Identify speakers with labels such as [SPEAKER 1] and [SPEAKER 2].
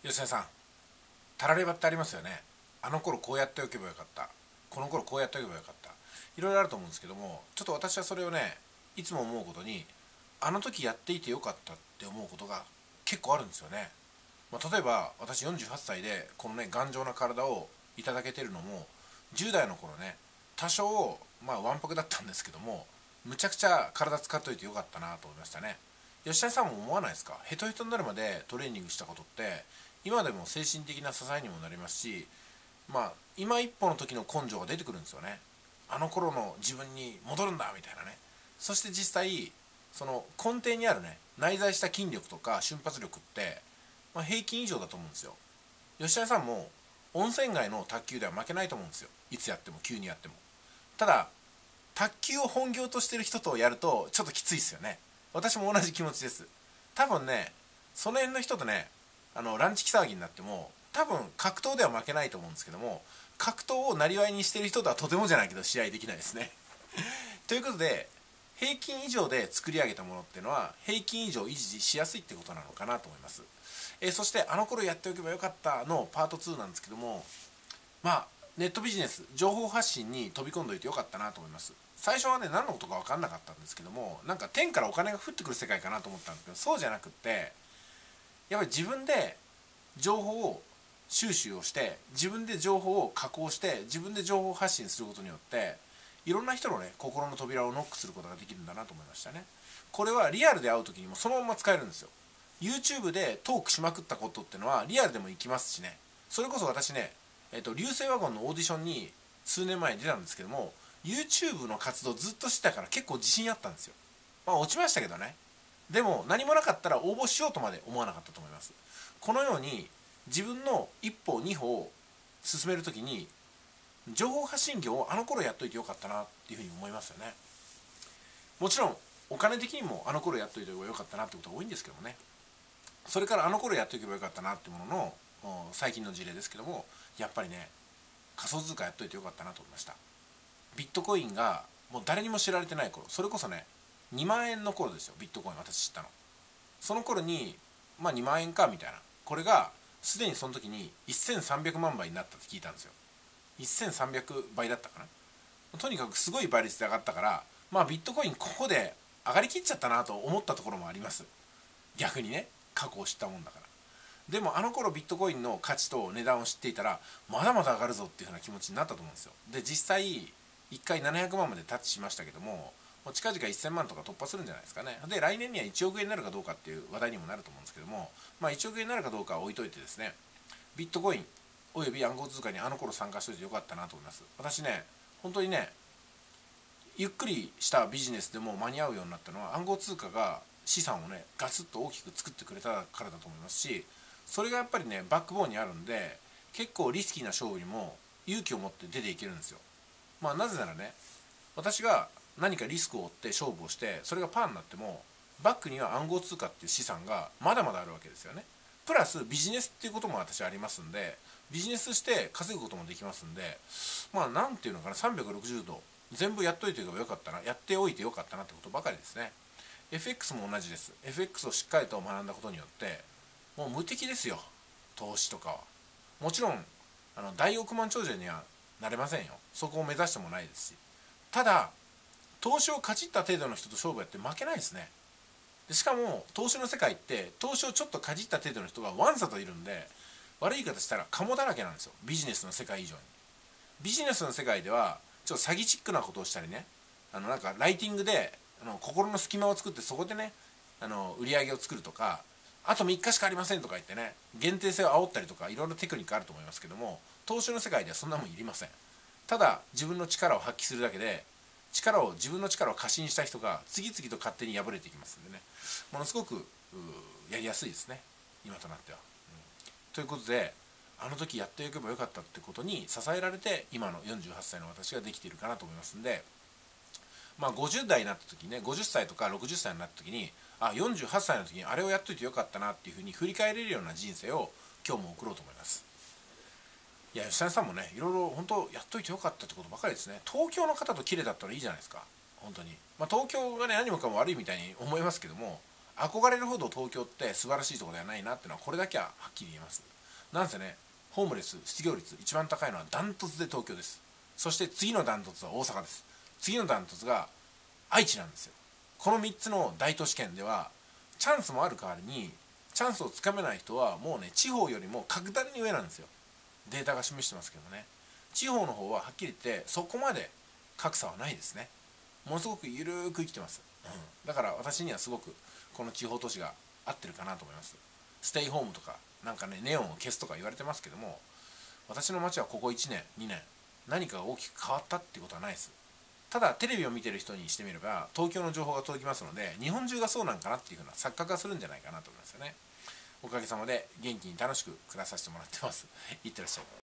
[SPEAKER 1] 吉田さん、たらればってありますよね。あの頃こうやっておけばよかった、この頃こうやっておけばよかった、いろいろあると思うんですけども、ちょっと私はそれをね、いつも思うことに、あの時やっていてよかったって思うことが結構あるんですよね。例えば私48歳でこのね頑丈な体をいただけてるのも、10代の頃ね、多少わんぱくだったんですけども、むちゃくちゃ体使っといてよかったなと思いましたね。吉田さんも思わないですか？ヘトヘトになるまでトレーニングしたことって今でも精神的な支えにもなりますし、今一歩の時の根性が出てくるんですよね。あの頃の自分に戻るんだみたいなね。そして実際その根底にあるね、内在した筋力とか瞬発力って、平均以上だと思うんですよ。吉田さんも温泉街の卓球では負けないと思うんですよ。いつやっても急にやっても。ただ卓球を本業としてる人とやるとちょっときついですよね。私も同じ気持ちです。多分ね、その辺の人とね、ランチ騒ぎになっても多分格闘では負けないと思うんですけども、格闘をなりわいにしてる人とはとてもじゃないけど試合できないですね。ということで、平均以上で作り上げたものっていうのは平均以上維持しやすいってことなのかなと思います。そしてあの頃やっておけばよかったのパート2なんですけども、ネットビジネス情報発信に飛び込んどいてよかったなと思います。最初はね、何のことか分かんなかったんですけども、なんか天からお金が降ってくる世界かなと思ったんですけど、そうじゃなくって、やっぱり自分で情報を収集をして、自分で情報を加工して、自分で情報発信することによって、いろんな人のね、心の扉をノックすることができるんだなと思いましたね。これはリアルで会う時にもそのまま使えるんですよ。 YouTube でトークしまくったことってのはリアルでもいきますしね。それこそ私ね、流星ワゴンのオーディションに数年前に出たんですけども、 YouTube の活動ずっとしてたから結構自信あったんですよ。落ちましたけどね。でも何もなかったら応募しようとまで思わなかったと思います。このように自分の一歩二歩を進めるときに、情報発信業をあの頃やっといてよかったなっていうふうに思いますよね。もちろんお金的にもあの頃やっといてよかったなってことが多いんですけどもね。それからあの頃やっとけばよかったなってものの最近の事例ですけども、やっぱりね、仮想通貨やっといてよかったなと思いました。ビットコインがもう誰にも知られてない頃、それこそね、2万円の頃ですよ。ビットコイン私知ったのその頃に、2万円かみたいな、これがすでにその時に1300万倍になったって聞いたんですよ。1300倍だったかな。とにかくすごい倍率で上がったから、ビットコインここで上がりきっちゃったなと思ったところもあります。逆にね、過去を知ったもんだから。でもあの頃ビットコインの価値と値段を知っていたら、まだまだ上がるぞっていう風な気持ちになったと思うんですよ。で実際1回700万までタッチしましたけども、近々1000万とか突破するんじゃないですかね。で来年には1億円になるかどうかっていう話題にもなると思うんですけども、1億円になるかどうかは置いといてですね、ビットコインおよび暗号通貨にあの頃参加しておいてよかったなと思います。私ね、本当にね、ゆっくりしたビジネスでも間に合うようになったのは暗号通貨が資産をねガツッと大きく作ってくれたからだと思いますし、それがやっぱりねバックボーンにあるんで、結構リスキーな勝負にも勇気を持って出ていけるんですよ。なぜならね、私が何かリスクを負って勝負をしてそれがパーになっても、バックには暗号通貨っていう資産がまだまだあるわけですよね。プラスビジネスっていうことも私ありますんで、ビジネスして稼ぐこともできますんで、なんていうのかな、360度全部やっといてよかったな、やっておいてよかったなってことばかりですね。 FX も同じです。 FX をしっかりと学んだことによってもう無敵ですよ、投資とかは。もちろん大億万長者にはなれませんよ。そこを目指してもないですし、ただ投資をかじった程度の人と勝負やって負けないですね。でしかも投資の世界って投資をちょっとかじった程度の人がわんさといるんで、悪い言い方したらカモだらけなんですよ、ビジネスの世界以上に。ビジネスの世界ではちょっと詐欺チックなことをしたりね、なんかライティングで心の隙間を作ってそこでね、売り上げを作るとか、あと3日しかありませんとか言ってね、限定性を煽ったりとかいろいろテクニックあると思いますけども、投資の世界ではそんなもんいりません。ただ自分の力を発揮するだけで、自分の力を過信した人が次々と勝手に破れていきますんでね、ものすごくやりやすいですね、今となっては。ということで、あの時やっていけばよかったってことに支えられて今の48歳の私ができているかなと思いますんで、50代になった時にね、50歳とか60歳になった時に、48歳の時にあれをやっといてよかったなっていうふうに振り返れるような人生を今日も送ろうと思います。いや、吉谷さんもね、いろいろ本当やっといてよかったってことばかりですね。東京の方と綺麗だったらいいじゃないですか、本当に。東京がね、何もかも悪いみたいに思いますけども、憧れるほど東京って素晴らしいところではないなっていうのはこれだけははっきり言えます。 なんせね、ホームレス失業率一番高いのはダントツで東京です。そして次のダントツは大阪です。次のダントツが愛知なんですよ。この3つの大都市圏ではチャンスもある代わりに、チャンスをつかめない人はもうね、地方よりも格段に上なんですよ。データが示してますけどね。地方の方ははっきり言ってそこまで格差はないですね。ものすごくゆるーく生きてます、だから私にはすごくこの地方都市が合ってるかなと思います。ステイホームとかなんかね、ネオンを消すとか言われてますけども、私の街はここ1年2年何かが大きく変わったっていうことはないです。ただテレビを見てる人にしてみれば東京の情報が届きますので、日本中がそうなんかなっていうふうな錯覚がするんじゃないかなと思いますよね。おかげさまで元気に楽しく暮らさせてもらってます。いってらっしゃい。